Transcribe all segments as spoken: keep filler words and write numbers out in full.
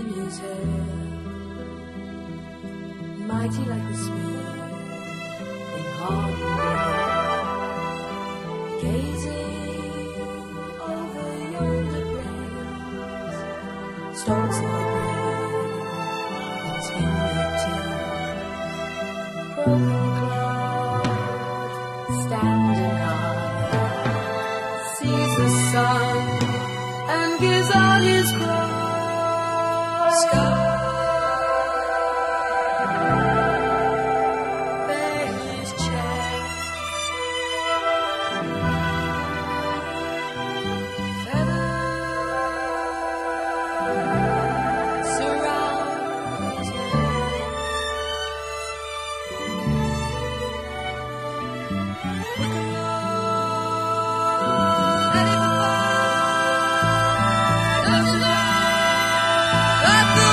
his hair, mighty like a spear in harmony, gazing over yonder plains, storms are brave, his fingertips, broken cloud, standing high, sees the sun and gives out his cry. Sky, bear his chest, feathers surround his head. Look along, let it find us alive, that the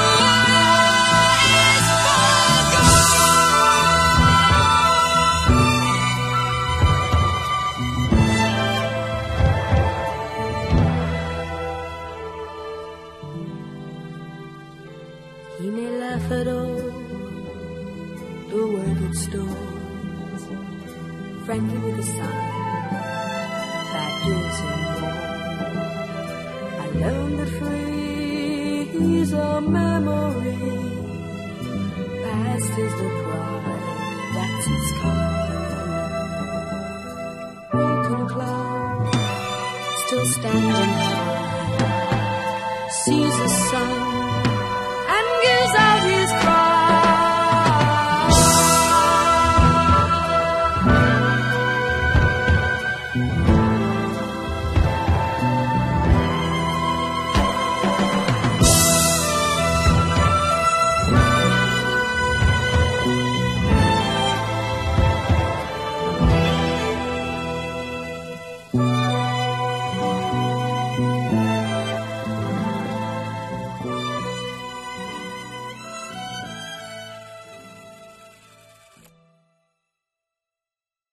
he may laugh at all the worded storms, friendly with the sun that gives him warmth, alone but free, he's a memory. Past is the pride, that's his company. Broken cloud, still standing high, sees the sun and gives out his cry.